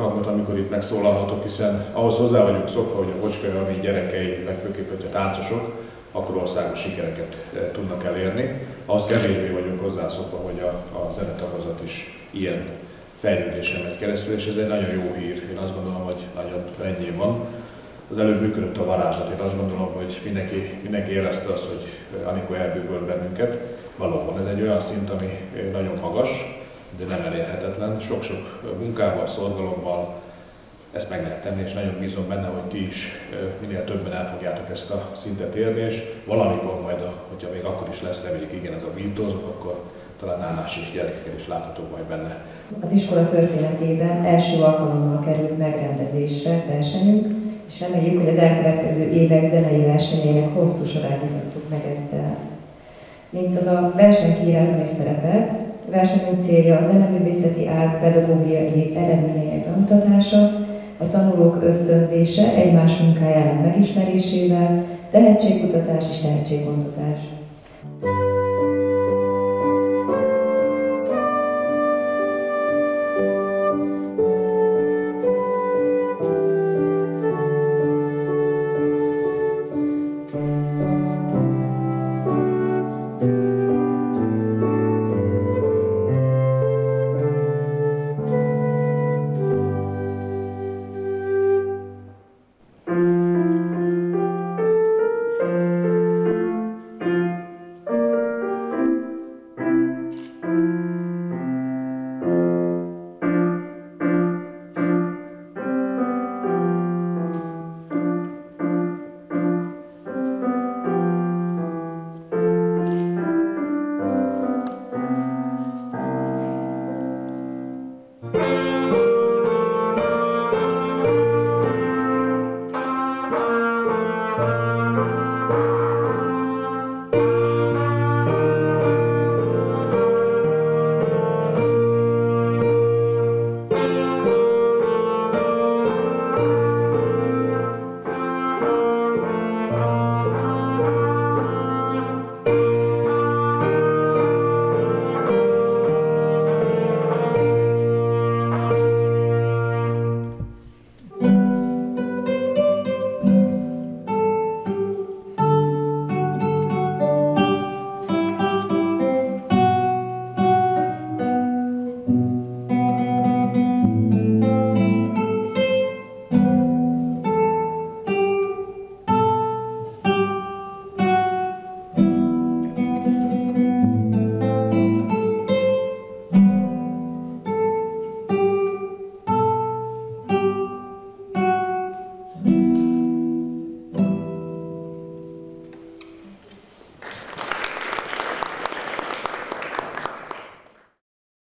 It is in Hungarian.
alkalmat, amikor itt megszólalhatok, hiszen ahhoz hozzá vagyunk szokva, hogy a Bocskai Ami gyerekei, legfőképp, hogy a táncosok, akkor országos sikereket tudnak elérni. Ahhoz kevésbé vagyunk hozzászokva, hogy a zenetagozat is ilyen fejlődésen megy keresztül, és ez egy nagyon jó hír. Én azt gondolom, hogy nagyon rendjén van. Az előbb működött a varázslat. Én azt gondolom, hogy mindenki érezte azt, hogy Anikó elbűvölt bennünket. Valóban ez egy olyan szint, ami nagyon magas, de nem elérhetetlen. Sok-sok munkával, szorgalommal ezt meg lehet tenni, és nagyon bízom benne, hogy ti is minél többen el fogjátok ezt a szintet érni, és valamikor majd, hogyha még akkor is lesz, reméljük igen, ez a Beatlesok, akkor talán nálás is gyerekeket is láthatók majd benne. Az iskola történetében első alkalommal került megrendezésre versenyünk, és reméljük, hogy az elkövetkező évek zenei versenyeinek hosszú sorát mutattuk meg ezzel. Mint az a versenykiírásban is szerepelt, a versenyünk célja a zeneművészeti ág pedagógiai eredményeinek bemutatása, a tanulók ösztönzése egymás munkájának megismerésével, tehetségkutatás és tehetséggondozás.